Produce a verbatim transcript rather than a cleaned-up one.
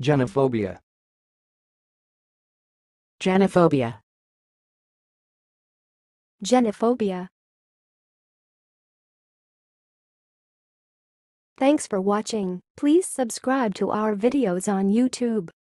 Genophobia. Genophobia. Genophobia. Thanks for watching. Please subscribe to our videos on YouTube.